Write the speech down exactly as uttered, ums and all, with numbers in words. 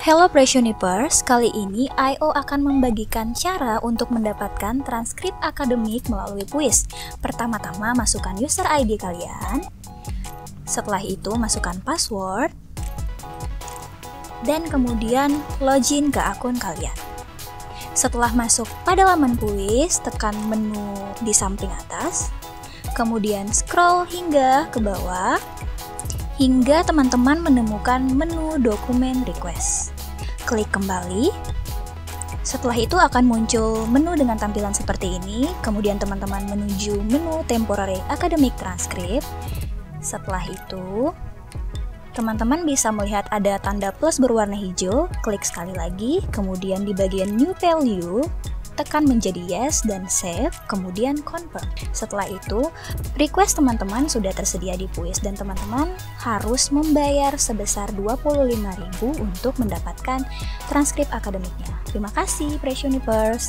Hello Pressuniverse, kali ini I O akan membagikan cara untuk mendapatkan transkrip akademik melalui kuis. Pertama-tama masukkan user I D kalian, setelah itu masukkan password, dan kemudian login ke akun kalian. Setelah masuk pada laman kuis, tekan menu di samping atas, kemudian scroll hingga ke bawah, hingga teman-teman menemukan menu dokumen request. Klik kembali. Setelah itu akan muncul menu dengan tampilan seperti ini. Kemudian teman-teman menuju menu temporary academic transcript. Setelah itu, teman-teman bisa melihat ada tanda plus berwarna hijau. Klik sekali lagi, kemudian di bagian new value, tekan menjadi yes dan save, kemudian confirm. Setelah itu, request teman-teman sudah tersedia di kuis dan teman-teman harus membayar sebesar dua puluh lima ribu rupiah untuk mendapatkan transkrip akademiknya. Terima kasih Pressuniverse.